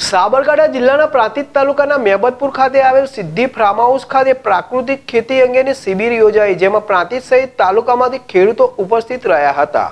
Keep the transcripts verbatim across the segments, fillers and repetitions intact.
સાબરકાંઠા જિલ્લાના પ્રાંતિજ તાલુકાના મેબતપુર ખાતે આવેલ સિદ્ધિ ફાર્મ હાઉસ ખાતે પ્રાકૃતિક ખેતી અંગેની શિબિર યોજાઈ, જેમાં પ્રાંતિજ સહિત તાલુકામાંથી ખેડૂતો ઉપસ્થિત રહ્યા હતા।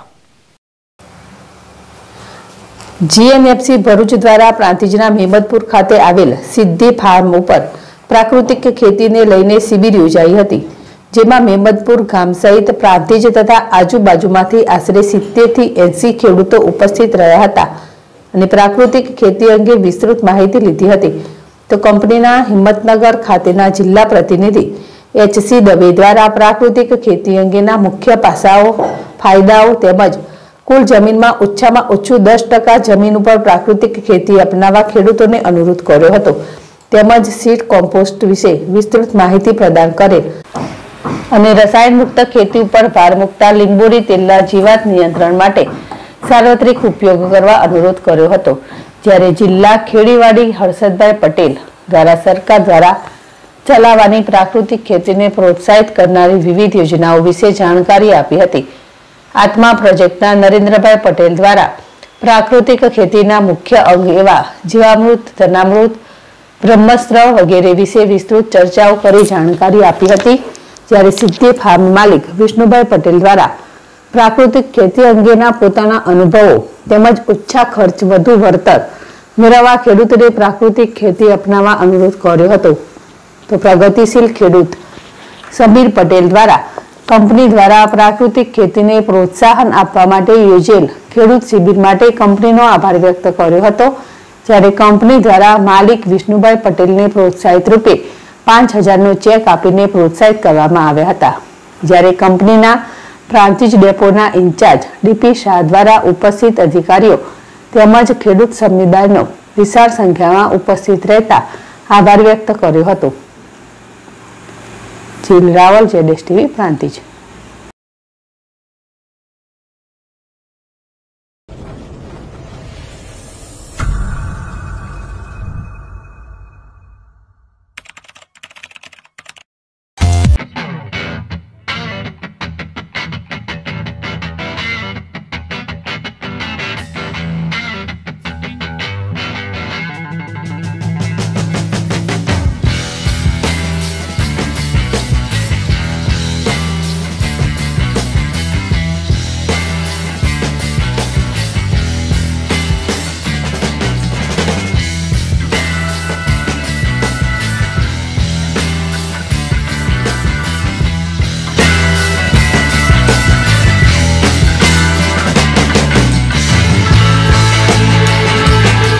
જીએનએફસી ભરૂચ દ્વારા પ્રાંતિજના મેબતપુર ખાતે આવેલ સિદ્ધિ ફાર્મ ઉપર પ્રાકૃતિક ખેતીને લઈને શિબિર યોજાઈ હતી, જેમાં મેબતપુર ગામ સહિત પ્રાંતિજ તથા આજુબાજુમાંથી આશરે સિત્તેર થી એંસી ખેડૂતો ઉપસ્થિત રહ્યા હતા અને પ્રાકૃતિક ખેતી અંગે વિસ્તૃત માહિતી લીધી હતી। તો કંપનીના હિંમતનગર ખાતેના જિલ્લા પ્રતિનિધિ એચસી દવે દ્વારા પ્રાકૃતિક ખેતી અંગેના મુખ્ય પાસાઓ, ફાયદાઓ તેમજ કુલ જમીનમાં ઓછામાં ઓછું દસ ટકા જમીન ઉપર પ્રાકૃતિક ખેતી અપનાવવા ખેડૂતોને અનુરોધ કર્યો હતો, તેમજ સીડ કોમ્પોસ્ટ વિશે વિસ્તૃત માહિતી પ્રદાન કરેલ અને રસાયણ મુક્ત ખેતી ઉપર ભાર મૂકતા લીંબોળી તેલના જીવાત નિયંત્રણ માટે સાર્વત્રિક ઉપયોગ કરવા અનુરોધ કર્યો હતો। જ્યારે જિલ્લા ખેતીવાડી હર્ષદભાઈ પટેલ દ્વારા સરકાર દ્વારા ચલાવવાની પ્રાકૃતિક ખેતીને પ્રોત્સાહિત કરનારી વિવિધ યોજનાઓ વિશે જાણકારી આપી હતી। આત્મા પ્રોજેક્ટના નરેન્દ્રભાઈ પટેલ દ્વારા પ્રાકૃતિક ખેતીના મુખ્ય અંગ એવા જીવામૃત, ધનામૃત, બ્રહ્માસ્ત્ર વગેરે વિશે વિસ્તૃત ચર્ચાઓ કરી જાણકારી આપી હતી। જ્યારે સિદ્ધિ ફાર્મ માલિક વિષ્ણુભાઈ પટેલ દ્વારા પ્રાકૃતિક ખેતી અંગેના પોતાના અનુભવો તેમજ ઓછા ખર્ચ વધુ વળતર મેળવવા ખેડૂતોને પ્રાકૃતિક ખેતી અપનાવવા અનુરોધ કર્યો હતો। તો પ્રગતિશીલ ખેડૂત સમીર પટેલ દ્વારા કંપની દ્વારા પ્રાકૃતિક ખેતીને પ્રોત્સાહન આપવા માટે યોજેલ ખેડૂત શિબિર માટે કંપનીનો આભાર વ્યક્ત કર્યો હતો। જ્યારે કંપની દ્વારા માલિક વિષ્ણુભાઈ પટેલને પ્રોત્સાહિત રૂપે પાંચ હજારનો ચેક આપીને પ્રોત્સાહિત કરવામાં આવ્યા હતા। જ્યારે કંપનીના પ્રાંતિજ ડેપોના ઇન્ચાર્જ ડીપી શાહ દ્વારા ઉપસ્થિત અધિકારીઓ તેમજ ખેડૂત સમુદાયનો વિશાળ સંખ્યામાં ઉપસ્થિત રહેતા આભાર વ્યક્ત કર્યો હતો। જીલ રાવલ, જેડેશ ટીવી, પ્રાંતિજ।